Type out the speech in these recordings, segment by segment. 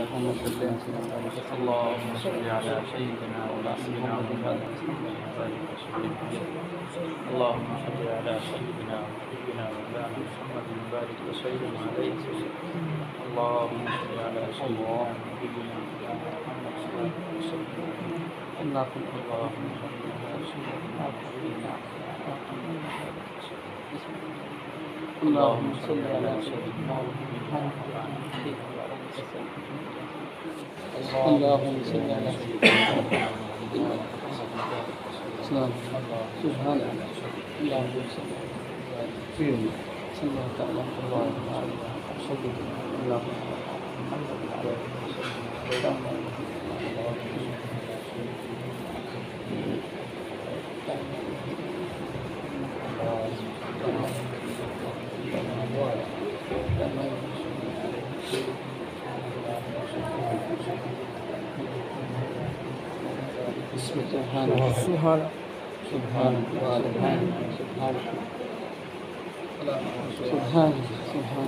اللهم صل على سيدنا ونبينا محمد. اللهم صل على سيدنا ونبينا مولانا محمد وبارك وسلم عليه. اللهم صل على سيدنا ونبينا محمد وبارك وسلم عليه. اللهم صل على سيدنا ونبينا اللهم صل على سيدنا اللهم صل على سيدنا سبحان الله. اللهم صل صلى الله تعالى على الله سبحان الله سبحان سبحان سبحان سبحان سبحان سبحان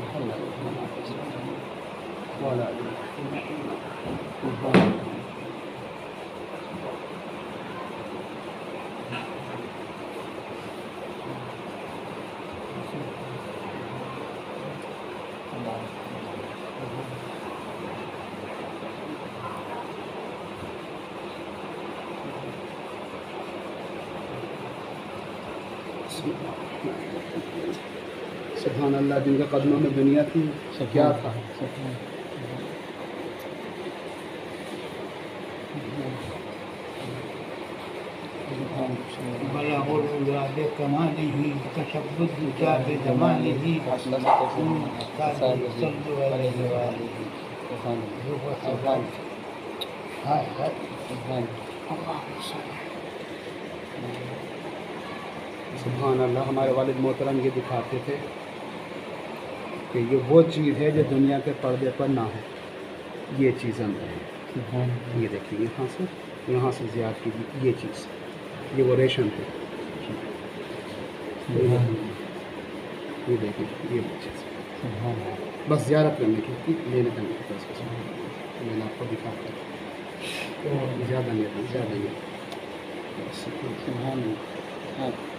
ولا سبحان سبحان اللہ. جن کے قدموں میں دنیا تھی کیا تھا. بلغ العلا بكماله تشبث بجاه زمانه صلوا عليه وآله. سبحان اللہ. ہمارے والد محترم یہ دکھاتے تھے کہ یہ وہ چیز ہے جو دنیا کے پردے پر نہ ہو. یہ چیز اندر ہے. یہ دیکھیے یہاں سے زیاد کی یہ چیز، یہ وہ ریشم ہے. یہ دیکھیے یہ وہ چیز بس زیارت کرنے کی لینے کرنے کی. میں نے آپ کو دکھاتا ہوں. زیادہ نہیں. سبحان اللہ.